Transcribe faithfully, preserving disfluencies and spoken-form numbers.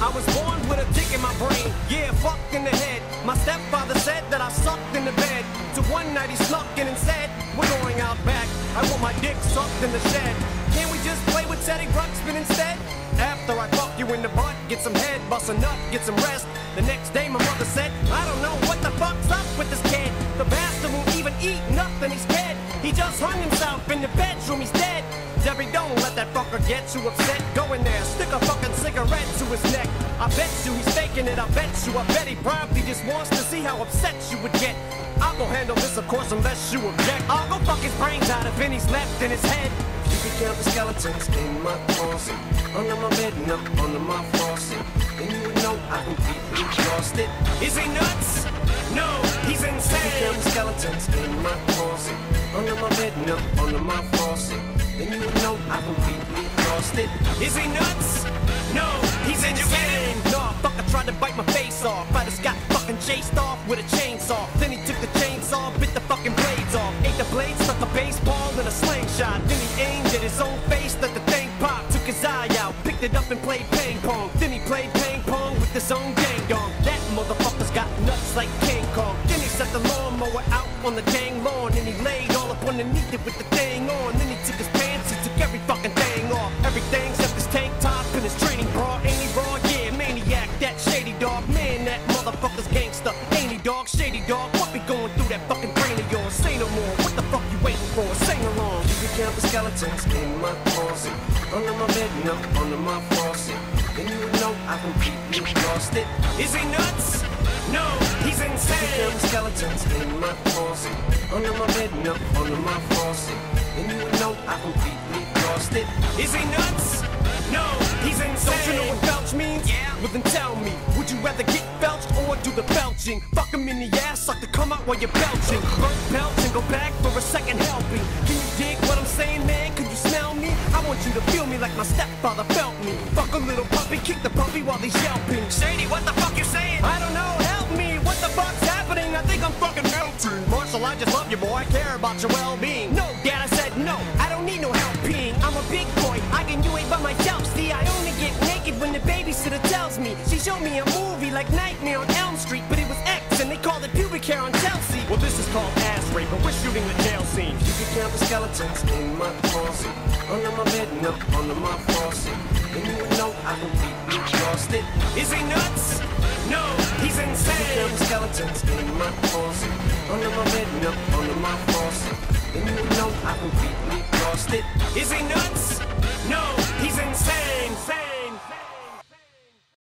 I was born with a tick in my brain, yeah, fucked in the head. My stepfather said that I sucked in the bed. So one night he snuck in and said, we're going out back, I want my dick sucked in the shed. Can't we just play with Teddy Ruxpin instead? After I fuck you in the butt, get some head, bust a nut, get some rest. The next day my mother said, I don't know what the fuck's up with this kid. The bastard won't even eat nothing, he's dead. He just hung himself in the bedroom, he's dead. Jerry, don't let that fucker get you upset. Go in there, stick a fucking cigarette to his neck. I bet you he's faking it, I bet you, I bet he probably just wants to see how upset you would get. I'll go handle this, of course, unless you object. I'll go fuck his brains out if any's left in his head. If you could count the skeletons in my closet, under my bed and up under my faucet, then you would know I completely lost it. Is he nuts? No, he's insane. If you count the skeletons in my closet, under my bed and up under my faucet, then you would know I completely lost it. Is he nuts? No, he's insane. Nah, fucker tried to bite my face off. I just got fucking chased off with a chainsaw. Then he took the chainsaw, bit the fucking blades off. Ate the blades, stuck a baseball in a slingshot. Then he aimed at his own face, let the thing pop. Took his eye out, picked it up and played ping pong. Then he played ping pong with his own gang dong. That motherfucker's got nuts like King Kong. Then he set the lawnmower out on the dang lawn, and he laid all up underneath it with the thing on. Then he took his pants, he took every fucking thing off. Everything except his tank top and his training bra. Ain't he raw? Yeah, maniac, that shady dog. Man, that motherfucker's gangster. Ain't he dog? Shady dog. What be going through that fucking brain of yours? Say no more. What the fuck you waiting for? Sing along. You can count the skeletons in my closet, under my bed and up under my faucet, then you would know I completely lost it. Is he nuts? No, he's insane. You can count the skeletons in my closet, under my bed and up under my faucet, then you would know I completely lost it. Is he nuts? No, he's insane. Don't you know what belch means? Yeah. Well then tell me, would you rather get belched or do the belching? Fuck him in the ass, suck to come out while you're belching. Burp, belch, and go back for a second helping. Can you dig what I'm saying, man? Can you smell me? I want you to feel me like my stepfather felt me. Fuck a little puppy, kick the puppy while he's yelping. Shady, what the fuck you saying? I don't know, help me. What the fuck's happening? I think I'm fucking melting. Marshall, I just love you, boy. I care about your well-being. No, Dad, I said no. I don't need no help peeing. I'm a big boy. I can do it by myself. See, I only get naked when the babysitter tells me. She showed me a movie like Nightmare on Elm Street, but it was X and they called it pubic hair on Chelsea. Well, this is called ass rape, but we're shooting the jail scene. You can count the skeletons in my closet, under my bed and up under my faucet, then you would know I completely lost it. Is he nuts? No, he's insane. You can count the skeletons in my closet, under my bed and up under my faucet, then you would know I completely lost it. Is he nuts? No, he's insane.